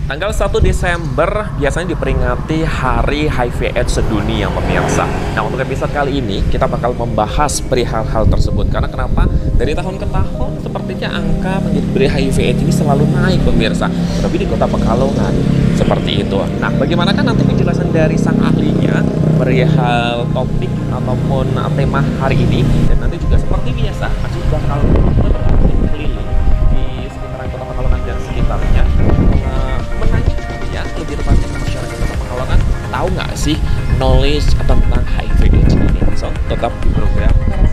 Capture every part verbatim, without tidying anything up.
Tanggal satu Desember biasanya diperingati Hari H I V AIDS sedunia, pemirsa. Nah, untuk episode kali ini kita bakal membahas perihal hal tersebut. Karena kenapa? Dari tahun ke tahun sepertinya angka penderita H I V AIDS ini selalu naik, pemirsa. Tapi di Kota Pekalongan seperti itu. Nah, bagaimana kan nanti penjelasan dari sang ahlinya perihal topik ataupun tema hari ini. Dan nanti juga seperti biasa masih bakal berarti keliling di sekitaran Kota Pekalongan dan sekitarnya, menanyakannya lebih tepatnya ke masyarakat Kota Pekalongan, tahu nggak sih knowledge tentang H I V AIDS ini. So, tetap di program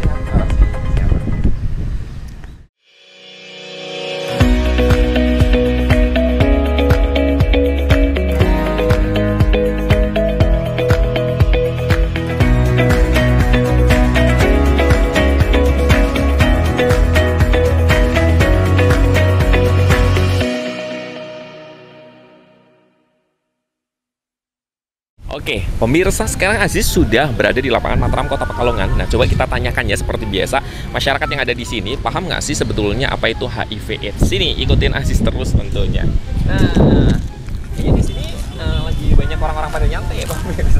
Oke, pemirsa, sekarang Aziz sudah berada di lapangan Mataram Kota Pekalongan. Nah, coba kita tanyakan ya seperti biasa, masyarakat yang ada di sini paham nggak sih sebetulnya apa itu H I V AIDS? Sini, ikutin Aziz terus tentunya. Nah, ini di sini uh, lagi banyak orang-orang pada nyantai ya, pemirsa.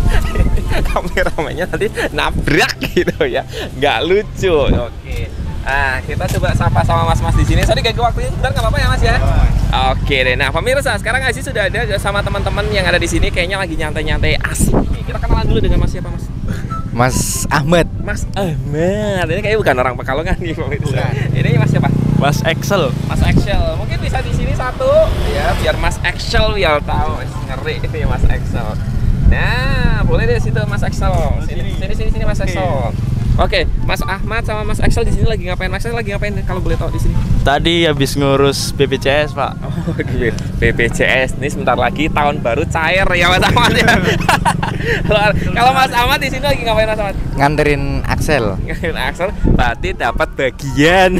Kameramennya nanti nabrak gitu ya, nggak lucu. Oke. Nah, kita coba sapa sama mas-mas di sini. Sorry ganggu waktunya sebentar, nggak apa-apa ya mas ya? Oke deh. Nah, pemirsa, sekarang Aziz sudah ada sama teman-teman yang ada di sini. Kayaknya lagi nyantai-nyantai asik nih. Kita kenalan dulu dengan mas siapa, mas? Mas Ahmad. Mas Ahmad. Ini kayaknya bukan orang Pekalongan nih, pemirsa. Ini mas siapa? Mas Excel. Mas Excel. Mungkin bisa di sini satu ya, biar Mas Excel biar tahu. Ngeri ini Mas Excel. Nah, boleh deh situ Mas Excel. Sini sini sini, sini Mas Excel. Oke, Mas Ahmad sama Mas Excel di sini lagi ngapain? Mas Excel lagi ngapain kalau boleh tahu di sini? Tadi habis ngurus B P C S, Pak. Oh, gitu. B P C S ini sebentar lagi tahun baru cair ya Mas Ahmad ya. Kalau Mas Ahmad di sini lagi ngapain Mas Ahmad? Nganterin Axel. Nganterin Axel, berarti dapat bagian.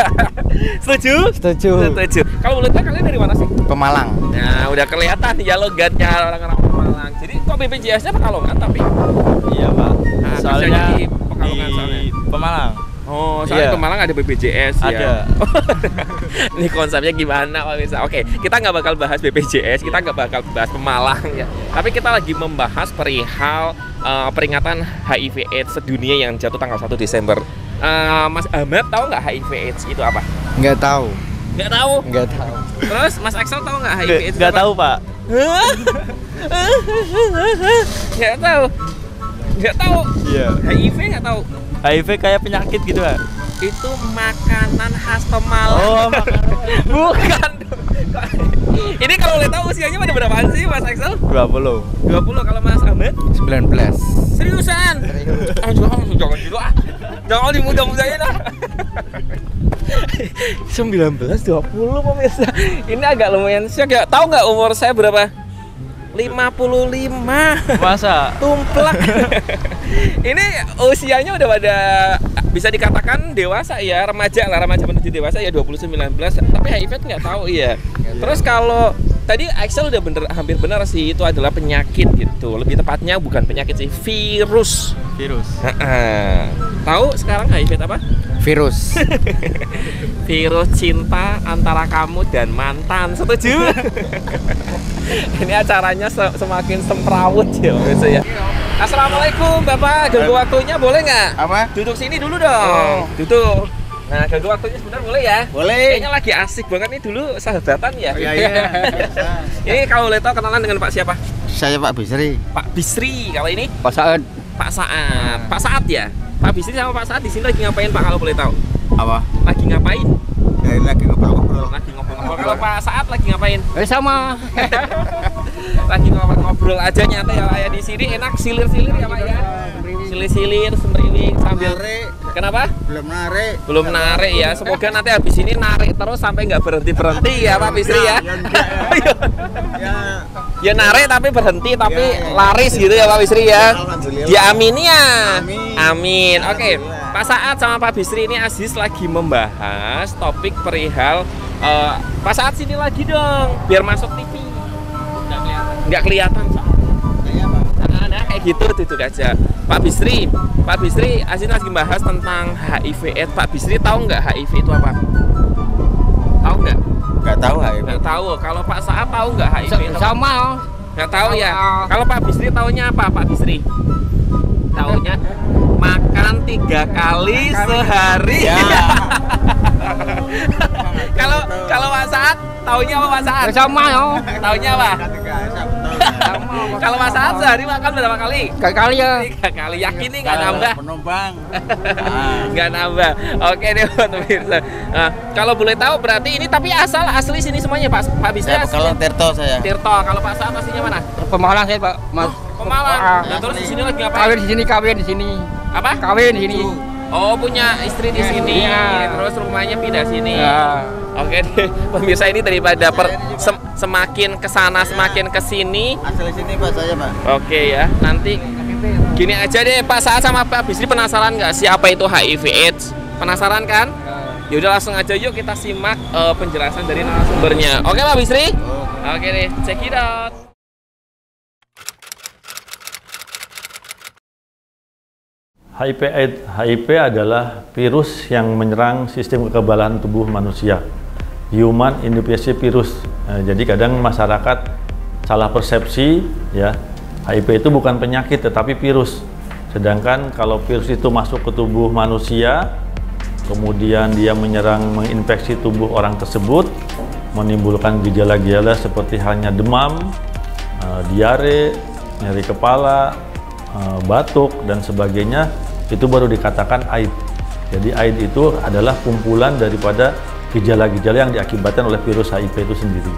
Setuju? Setuju. Setuju. Kalau boleh tahu kalian dari mana sih? Pemalang. Nah, udah kelihatan ya logatnya orang-orang Pemalang. Jadi kok B P C S-nya Pekalongan tapi? Iya, Pak. Nah, soalnya di Pekalongan soalnya. Pemalang. Oh, soalnya iya. Pemalang ada B P J S ya. Ada. Ini konsepnya gimana Pak Mirsa? Oke, kita nggak bakal bahas B P J S, kita nggak bakal bahas Pemalang ya. Tapi kita lagi membahas perihal uh, peringatan H I V AIDS sedunia yang jatuh tanggal satu Desember. Uh, Mas Ahmad tahu nggak H I V AIDS itu apa? Nggak tahu. Nggak tahu? Nggak tahu. Terus Mas Excel tahu nggak H I V AIDS? Nggak tahu, Pak. Nggak tahu. Nggak tahu. Iya. H I V nggak tahu. H I V kayak penyakit gitu, Pak. Itu makanan khas Pemalang. Oh, makanan. Bukan. Ini kalau boleh tahu usianya pada berapaan sih Mas Excel? dua puluh. dua puluh. Kalau Mas Ahmad? sembilan belas. Seriusan? Serius. Ah, jangan, jangan gitu ah. Jangan dimudah-mudahin ah. sembilan belas, dua puluh pemirsa. Ini agak lumayan syok ya. Tahu nggak umur saya berapa? lima puluh lima. Masa? Tumplak. Ini usianya udah pada bisa dikatakan dewasa ya, remaja lah, remaja menuju dewasa ya, dua puluh sembilan belas. Tapi H I V nggak tahu iya. Terus kalau tadi Axel udah bener, hampir benar sih, itu adalah penyakit gitu. Lebih tepatnya bukan penyakit sih, virus. Virus. Tahu sekarang H I V apa? Virus. Virus cinta antara kamu dan mantan. Setuju? Ini acaranya se semakin semrawut ya, ya. Assalamualaikum Bapak, ganggu waktunya boleh nggak? Apa? Duduk sini dulu dong. Oh. Duduk. Nah, ganggu waktunya sebentar boleh ya? Boleh. Kayaknya lagi asik banget nih, dulu sahabatan ya. Oh, iya, iya. Ini kalau boleh tahu kenalan dengan Pak siapa? Saya Pak Bisri. Pak Bisri. Kalau ini? Pak Saad. Pak Saad. Pak Saad ya? Pak Bisri sama Pak Saad di sini lagi ngapain Pak kalau boleh tahu? Apa? Lagi ngapain? Ya, lagi ngobrol-ngobrol. Lagi ngobrol-ngobrol. Kalau Pak Saad lagi ngapain? Eh sama. Lagi ngobrol aja nyantai ya kayak di sini, enak silir-silir ya Pak ya. Silir-silir, semriwing sambil narik. Kenapa? Belum narik. Belum narik ya. Semoga nanti habis ini narik terus sampai nggak berhenti-berhenti ya Pak Bisri ya. Ya. Ya narik tapi berhenti tapi laris gitu ya Pak Bisri ya. Diamini ya. Amin. Amin. Oke. Pak Saad sama Pak Bisri ini Aziz lagi membahas topik perihal uh, Pak Saad sini lagi dong biar masuk T V. Nggak kelihatan. Nggak kelihatan soalnya. Nah, nah kayak gitu duduk aja. Pak Bisri, Pak Bisri, Aziz lagi membahas tentang H I V AIDS. Pak Bisri tahu nggak H I V itu apa? Tahu nggak? Nggak tahu H I V. Nggak tahu. Kalau Pak Saat tahu nggak H I V? Sama. Nggak tahu ya. Kalau Pak Bisri taunya apa Pak Bisri? Taunya makan tiga kali sehari. Ya. Kalau kalau Pak Saat taunya apa Pak Saat? Sama ya. Taunya apa? Kalau Pak Saat sehari makan berapa kali? Tiga kali ya. Tiga kali. Yakin nih nggak nambah? Penumpang. Nggak nambah. Oke deh pemirsa. Nah, kalau boleh tahu berarti ini tapi asal asli sini semuanya Pak Pak Bisri. Saya kalau Tirto saya. Tirto. Kalau Pak Saat aslinya mana? Pemalang saya Pak, Mas. Pemalang. Ah. Nah, terus di sini lagi ngapain? Kawin di sini, kawin di sini. Apa? Kawin di sini. Oh, punya istri di sini. Iya. Terus rumahnya pindah sini. Ya. Oke deh, pemirsa ini daripada per, sem- semakin kesana semakin kesini. Asal sini Pak saya Pak. Oke ya, nanti gini aja deh Pak Saat sama Pak Bisri penasaran nggak siapa itu H I V AIDS? Penasaran kan? Yaudah langsung aja yuk kita simak uh, penjelasan dari narasumbernya. Oke Pak Bisri? Oke deh, check it out. H I V AIDS, H I V adalah virus yang menyerang sistem kekebalan tubuh manusia, Human Immunodeficiency Virus. Nah, jadi kadang masyarakat salah persepsi, ya, H I V itu bukan penyakit tetapi virus. Sedangkan kalau virus itu masuk ke tubuh manusia, kemudian dia menyerang, menginfeksi tubuh orang tersebut, menimbulkan gejala-gejala seperti halnya demam, uh, diare, nyeri kepala, uh, batuk dan sebagainya. Itu baru dikatakan AIDS. Jadi AIDS itu adalah kumpulan daripada gejala-gejala yang diakibatkan oleh virus H I V itu sendiri.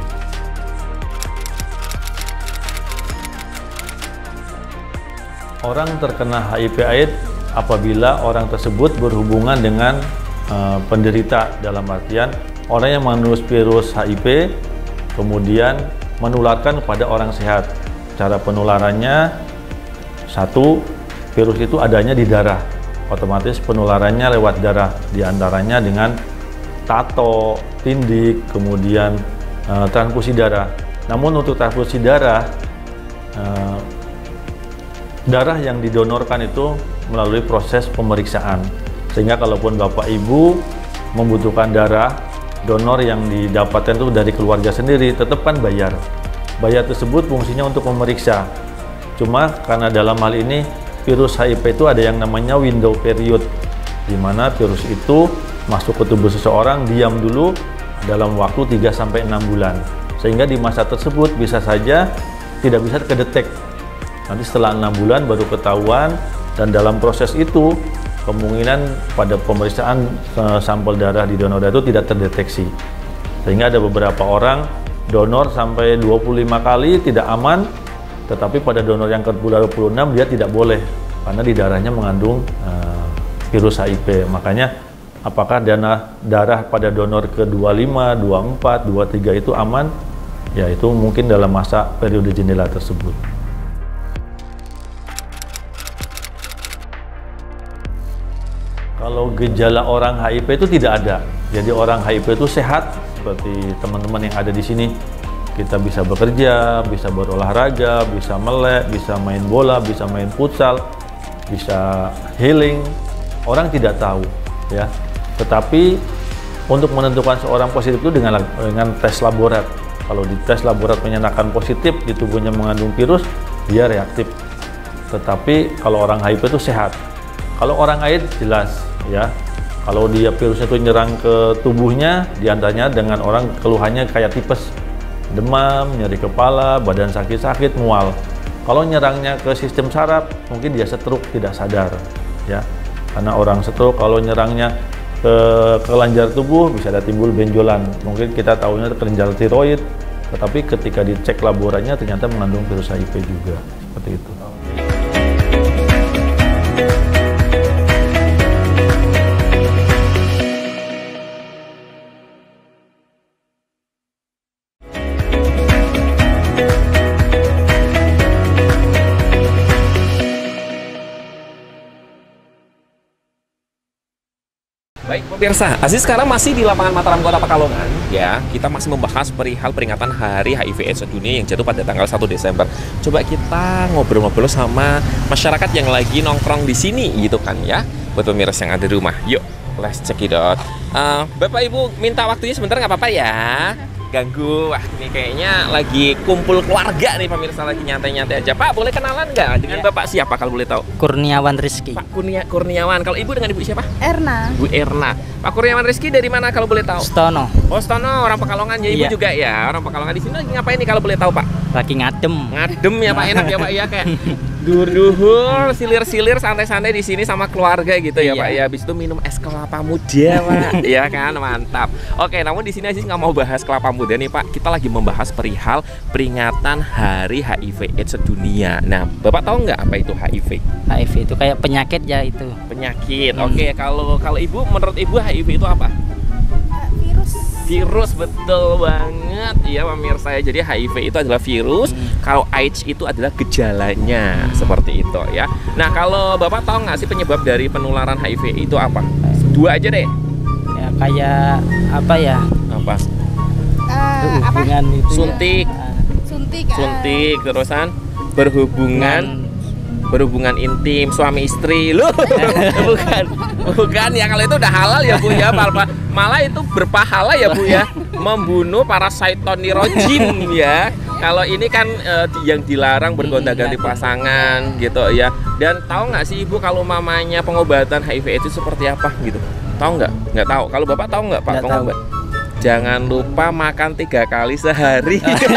Orang terkena H I V AIDS apabila orang tersebut berhubungan dengan uh, penderita, dalam artian orang yang mengandung virus H I V kemudian menularkan kepada orang sehat. Cara penularannya, satu, virus itu adanya di darah, otomatis penularannya lewat darah, diantaranya dengan tato, tindik, kemudian e, transfusi darah. Namun untuk transfusi darah, e, darah yang didonorkan itu melalui proses pemeriksaan, sehingga kalaupun Bapak Ibu membutuhkan darah, donor yang didapatkan itu dari keluarga sendiri, tetap kan bayar. Bayar tersebut fungsinya untuk memeriksa. Cuma karena dalam hal ini virus H I V itu ada yang namanya window period, di mana virus itu masuk ke tubuh seseorang, diam dulu dalam waktu tiga sampai enam bulan. Sehingga di masa tersebut bisa saja tidak bisa kedetek. Nanti setelah enam bulan baru ketahuan, dan dalam proses itu kemungkinan pada pemeriksaan sampel darah di donor darah itu tidak terdeteksi. Sehingga ada beberapa orang donor sampai dua puluh lima kali tidak aman, tetapi pada donor yang ke dua puluh enam dia tidak boleh karena di darahnya mengandung uh, virus H I V. Makanya apakah dana darah pada donor ke dua puluh lima, dua puluh empat, dua puluh tiga itu aman? Ya itu mungkin dalam masa periode jendela tersebut. Kalau gejala orang H I V itu tidak ada. Jadi orang H I V itu sehat seperti teman-teman yang ada di sini. Kita bisa bekerja, bisa berolahraga, bisa melek, bisa main bola, bisa main futsal, bisa healing. Orang tidak tahu, ya. Tetapi untuk menentukan seorang positif itu dengan dengan tes laborat. Kalau di tes laborat menyatakan positif di tubuhnya mengandung virus, dia reaktif. Tetapi kalau orang H I V itu sehat. Kalau orang AIDS jelas, ya. Kalau dia virusnya itu nyerang ke tubuhnya, diantaranya dengan orang keluhannya kayak tipes. Demam, nyeri kepala, badan sakit-sakit, mual. Kalau nyerangnya ke sistem saraf, mungkin dia stroke tidak sadar, ya. Karena orang stroke kalau nyerangnya ke kelenjar tubuh bisa ada timbul benjolan. Mungkin kita tahunya kelenjar tiroid, tetapi ketika dicek laborannya ternyata mengandung virus H I V juga, seperti itu. Baik, pemirsa, Aziz sekarang masih di lapangan Mataram Kota Pekalongan. Ya, kita masih membahas perihal peringatan Hari H I V AIDS Sedunia yang jatuh pada tanggal satu Desember. Coba kita ngobrol-ngobrol sama masyarakat yang lagi nongkrong di sini, gitu kan ya, buat pemirsa yang ada di rumah. Yuk, let's check it out. Uh, Bapak Ibu minta waktunya sebentar nggak apa-apa ya? ganggu. Wah, ini kayaknya lagi kumpul keluarga nih pemirsa, lagi nyantai-nyantai aja. Pak, boleh kenalan nggak dengan Ya. Bapak siapa kalau boleh tahu? Kurniawan Rizky. Pak Kurnia, Kurniawan. Kalau Ibu dengan Ibu siapa? Erna. Bu Erna. Pak Kurniawan Rizky dari mana kalau boleh tahu? Stono. Oh, Stono, orang Pekalongan ya. Ibu Iya. juga ya, orang Pekalongan. Di sini lagi ngapain nih kalau boleh tahu, Pak? Lagi ngadem. Ngadem ya Pak, enak ya Pak ya, kayak duhur-duhur, silir-silir, santai-santai di sini sama keluarga gitu ya Iya. Pak ya. Habis itu minum es kelapa muda Pak, ya kan, mantap. Oke, namun di sini Aziz nggak mau bahas kelapa muda nih Pak. Kita lagi membahas perihal peringatan Hari H I V AIDS sedunia. Nah, Bapak tahu nggak apa itu H I V? H I V itu kayak penyakit ya itu. Penyakit. Hmm. Oke, kalau kalau Ibu, menurut Ibu H I V itu apa? Uh, virus. Virus, betul banget ya pemirsa ya. Jadi H I V itu adalah virus, Hmm. kalau AIDS itu adalah gejalanya, seperti itu ya. Nah, kalau Bapak tahu nggak sih penyebab dari penularan H I V itu apa? Dua aja deh. Ya kayak apa ya? Apa? Uh, apa? Hubungan itu. ya. Suntik. Ah, Suntik. uh, Suntik, terusan berhubungan berhubungan intim suami istri. Loh, bukan. Bukan ya, kalau itu udah halal ya Bu ya. Malah, malah itu berpahala ya Bu ya. Membunuh para syaitonirojim ya. Kalau ini kan eh, yang dilarang bergonta-ganti pasangan gitu ya. Dan tahu nggak sih Ibu kalau mamanya pengobatan H I V itu seperti apa gitu? Tahu nggak? Nggak tahu. Kalau Bapak tahu nggak Pak Nggak pengobat? Jangan lupa makan tiga kali sehari.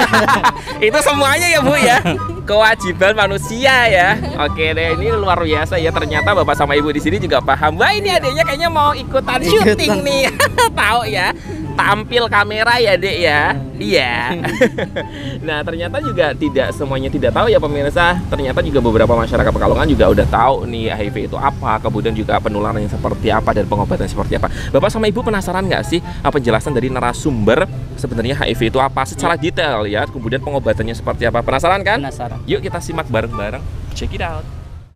Itu semuanya ya Bu ya. Kewajiban manusia ya. Oke deh, ini luar biasa ya. Ternyata Bapak sama Ibu di sini juga paham. Wah, ini adiknya kayaknya mau ikutan syuting nih. Tahu ya. Tampil kamera ya Dek ya. Iya. Nah, ternyata juga tidak semuanya tidak tahu ya pemirsa. Ternyata juga beberapa masyarakat Pekalongan juga udah tahu nih H I V itu apa, kemudian juga penularannya seperti apa dan pengobatannya seperti apa. Bapak sama Ibu penasaran nggak sih apa penjelasan dari narasumber sebenarnya H I V itu apa secara detail ya, kemudian pengobatannya seperti apa? Penasaran kan? Penasaran. Yuk kita simak bareng-bareng. Check it out.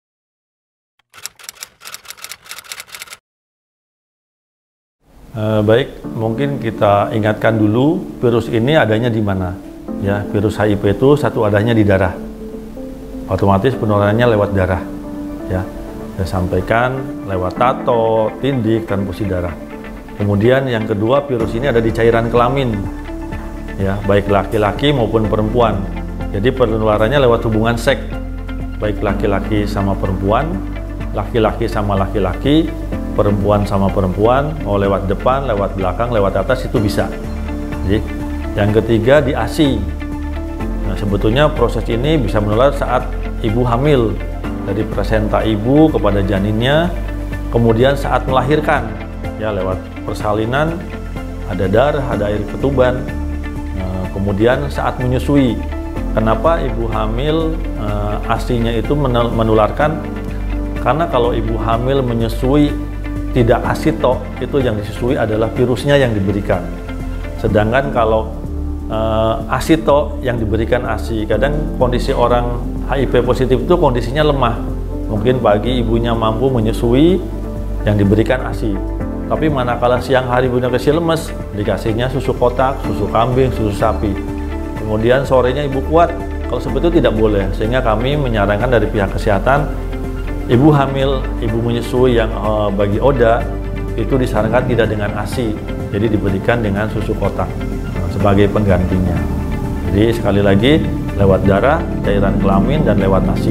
Eh, baik, mungkin kita ingatkan dulu virus ini adanya di mana. Ya, virus H I V itu satu adanya di darah. Otomatis penularannya lewat darah. Ya, saya sampaikan lewat tato, tindik, transfusi darah. Kemudian yang kedua, virus ini ada di cairan kelamin. Ya, baik laki-laki maupun perempuan. Jadi penularannya lewat hubungan seks, baik laki-laki sama perempuan, laki-laki sama laki-laki, perempuan sama perempuan, mau lewat depan, lewat belakang, lewat atas itu bisa. Jadi, yang ketiga di A S I. Nah, sebetulnya proses ini bisa menular saat ibu hamil, dari plasenta ibu kepada janinnya, kemudian saat melahirkan, ya lewat persalinan, ada darah, ada air ketuban, nah, kemudian saat menyusui. Kenapa ibu hamil eh, A S I-nya itu menularkan? Karena kalau ibu hamil menyusui tidak asito, itu yang disusui adalah virusnya yang diberikan. Sedangkan kalau uh, asito yang diberikan A S I, kadang kondisi orang H I V positif itu kondisinya lemah. Mungkin pagi ibunya mampu menyusui yang diberikan A S I. Tapi manakala siang hari ibunya kecil lemes, dikasihnya susu kotak, susu kambing, susu sapi. Kemudian sorenya ibu kuat, kalau seperti itu tidak boleh. Sehingga kami menyarankan dari pihak kesehatan, ibu hamil, ibu menyusui yang uh, bagi ODA itu disarankan tidak dengan A S I, jadi diberikan dengan susu kotak uh, sebagai penggantinya. Jadi sekali lagi lewat darah, cairan kelamin dan lewat A S I.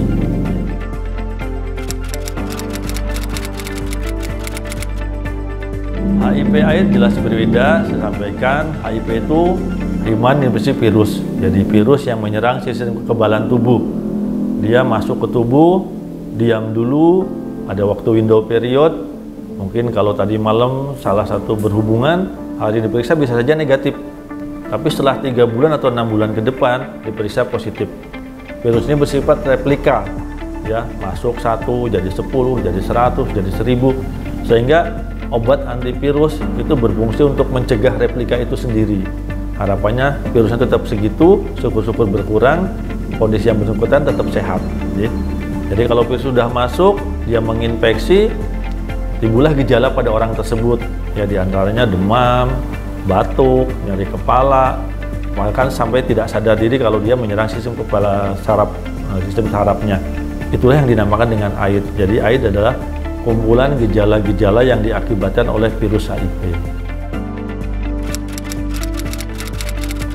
H I V AIDS jelas berbeda. Saya sampaikan H I V itu human infection virus, jadi virus yang menyerang sistem kekebalan tubuh. Dia masuk ke tubuh, diam dulu, ada waktu window period, mungkin kalau tadi malam salah satu berhubungan, hari diperiksa bisa saja negatif, tapi setelah tiga bulan atau enam bulan ke depan diperiksa positif. Virus ini bersifat replika, ya masuk satu jadi sepuluh, jadi seratus, jadi seribu, sehingga obat antivirus itu berfungsi untuk mencegah replika itu sendiri. Harapannya virusnya tetap segitu, syukur-syukur berkurang, kondisi yang bersangkutan tetap sehat. Jadi, Jadi kalau virus sudah masuk, dia menginfeksi, timbullah gejala pada orang tersebut. Ya diantaranya demam, batuk, nyeri kepala, bahkan sampai tidak sadar diri kalau dia menyerang sistem kepala saraf, sistem sarafnya. Itulah yang dinamakan dengan AIDS. Jadi AIDS adalah kumpulan gejala-gejala yang diakibatkan oleh virus H I V.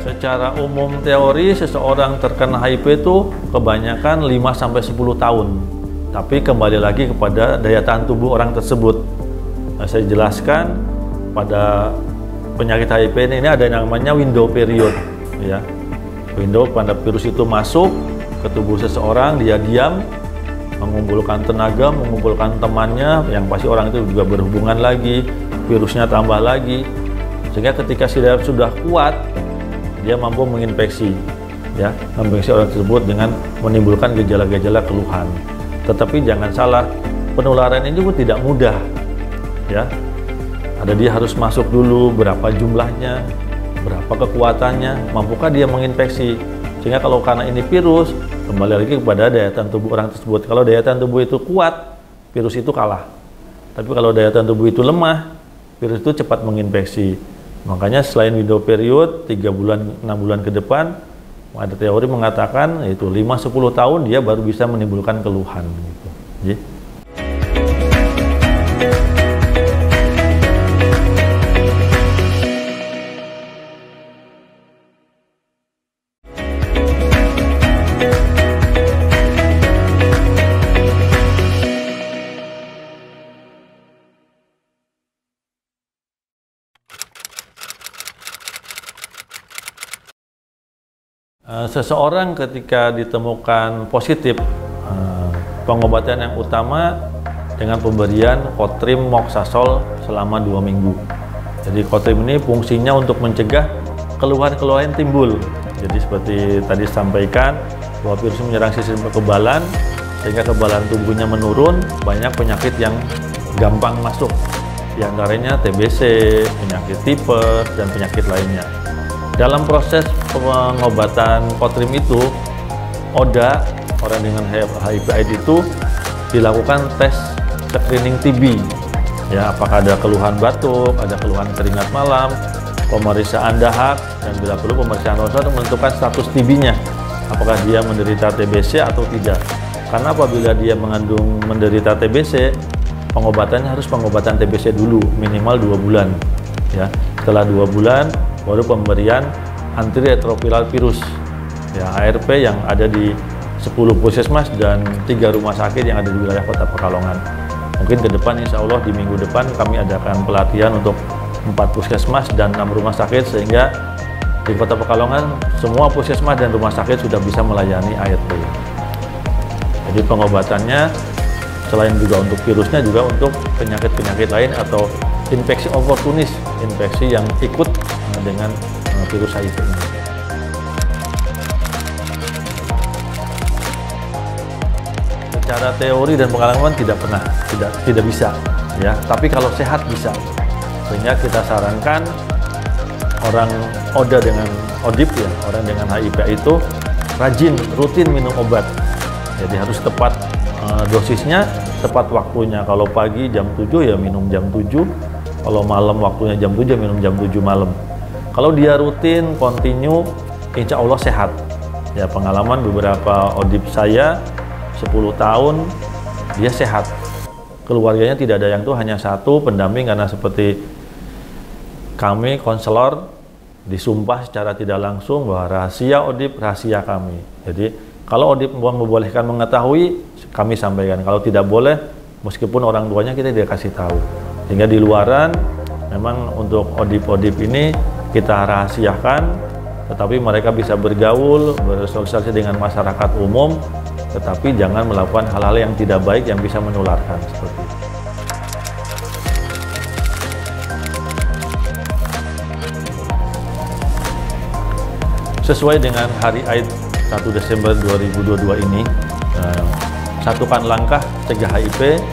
Secara umum teori seseorang terkena H I V itu kebanyakan lima sampai sepuluh tahun. Tapi kembali lagi kepada daya tahan tubuh orang tersebut. Nah, saya jelaskan pada penyakit H I V ini, ini ada yang namanya window period, ya. Window pada virus itu masuk ke tubuh seseorang, dia diam, mengumpulkan tenaga, mengumpulkan temannya, yang pasti orang itu juga berhubungan lagi, virusnya tambah lagi, sehingga ketika sudah sudah kuat, dia mampu menginfeksi, ya, menginfeksi orang tersebut dengan menimbulkan gejala-gejala keluhan. Tetapi jangan salah, penularan ini juga tidak mudah, ya. Ada dia harus masuk dulu, berapa jumlahnya, berapa kekuatannya, mampukah dia menginfeksi. Sehingga kalau karena ini virus, kembali lagi kepada daya tahan tubuh orang tersebut. Kalau daya tahan tubuh itu kuat, virus itu kalah. Tapi kalau daya tahan tubuh itu lemah, virus itu cepat menginfeksi. Makanya selain window period tiga bulan, enam bulan ke depan, ada teori mengatakan itu lima sampai sepuluh tahun dia baru bisa menimbulkan keluhan gitu. Jadi, seseorang ketika ditemukan positif, pengobatan yang utama dengan pemberian Cotrimoxazole selama dua minggu. Jadi Cotrim ini fungsinya untuk mencegah keluhan-keluhan timbul. Jadi seperti tadi sampaikan, bahwa virus menyerang sistem kekebalan, sehingga kekebalan tubuhnya menurun, banyak penyakit yang gampang masuk. Di antaranya T B C, penyakit tipes, dan penyakit lainnya. Dalam proses pengobatan Cotrim itu, O D A, orang dengan H I V AIDS itu dilakukan tes screening T B. Ya, apakah ada keluhan batuk, ada keluhan keringat malam, pemeriksaan dahak, dan bila perlu pemeriksaan ronsen untuk menentukan status T B-nya. Apakah dia menderita T B C atau tidak. Karena apabila dia mengandung menderita T B C, pengobatannya harus pengobatan T B C dulu, minimal dua bulan. Ya, setelah dua bulan, baru pemberian antiretroviral virus, ya, A R V yang ada di sepuluh puskesmas dan tiga rumah sakit yang ada di wilayah Kota Pekalongan. Mungkin ke depan, insya Allah di minggu depan kami adakan pelatihan untuk empat puskesmas dan enam rumah sakit, sehingga di Kota Pekalongan semua puskesmas dan rumah sakit sudah bisa melayani A R V. Jadi pengobatannya selain juga untuk virusnya, juga untuk penyakit-penyakit lain atau infeksi oportunis, infeksi yang ikut dengan virus H I V ini. Secara teori dan pengalaman tidak pernah, tidak tidak bisa, ya. Tapi kalau sehat bisa. Sehingga kita sarankan orang O D A dengan O D I P, ya, orang dengan H I V itu rajin, rutin minum obat. Jadi harus tepat uh, dosisnya, tepat waktunya. Kalau pagi jam tujuh ya minum jam tujuh. Kalau malam waktunya jam tujuh, minum jam tujuh malam. Kalau dia rutin, kontinu, insya Allah sehat. Ya, pengalaman beberapa O D I P saya, sepuluh tahun, dia sehat. Keluarganya tidak ada yang tuh, hanya satu pendamping, karena seperti kami, konselor, disumpah secara tidak langsung bahwa rahasia O D I P, rahasia kami. Jadi, kalau O D I P membolehkan mengetahui, kami sampaikan. Kalau tidak boleh, meskipun orang tuanya kita tidak kasih tahu. Sehingga di luaran, memang untuk O D I P-O D I P ini kita rahasiakan, tetapi mereka bisa bergaul, bersosialisasi dengan masyarakat umum, tetapi jangan melakukan hal-hal yang tidak baik yang bisa menularkan, seperti itu. Sesuai dengan Hari AIDS satu Desember dua ribu dua puluh dua ini, eh, satukan langkah cegah H I V eh,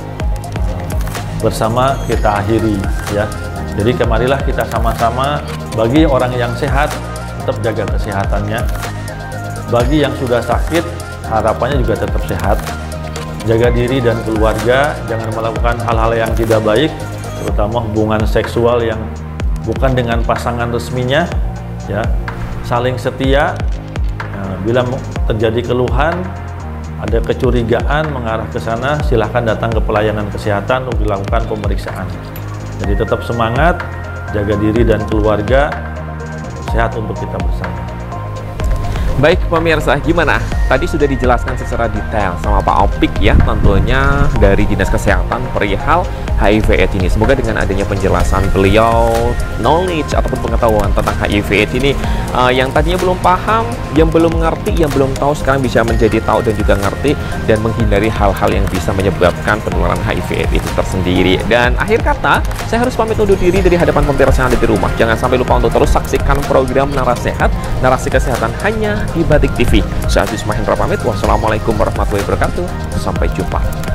bersama kita akhiri, ya. Jadi kemarilah kita sama-sama, bagi orang yang sehat tetap jaga kesehatannya, bagi yang sudah sakit harapannya juga tetap sehat, jaga diri dan keluarga, jangan melakukan hal-hal yang tidak baik, terutama hubungan seksual yang bukan dengan pasangan resminya, ya. Saling setia. Nah, bila terjadi keluhan, ada kecurigaan mengarah ke sana, silahkan datang ke pelayanan kesehatan untuk dilakukan pemeriksaan. Jadi tetap semangat, jaga diri dan keluarga, sehat untuk kita bersama. Baik pemirsa, gimana? Tadi sudah dijelaskan secara detail sama Pak Opik ya, tentunya dari Dinas Kesehatan perihal H I V AIDS ini. Semoga dengan adanya penjelasan beliau, knowledge ataupun pengetahuan tentang H I V AIDS ini, uh, yang tadinya belum paham, yang belum ngerti, yang belum tahu, sekarang bisa menjadi tahu dan juga ngerti, dan menghindari hal-hal yang bisa menyebabkan penularan H I V AIDS itu tersendiri. Dan akhir kata, saya harus pamit undur diri dari hadapan pemirsa yang ada di rumah. Jangan sampai lupa untuk terus saksikan program Naras Sehat, narasi kesehatan hanya di Batik T V. Saya Agus Mahendra pamit. Wassalamualaikum warahmatullahi wabarakatuh. Sampai jumpa.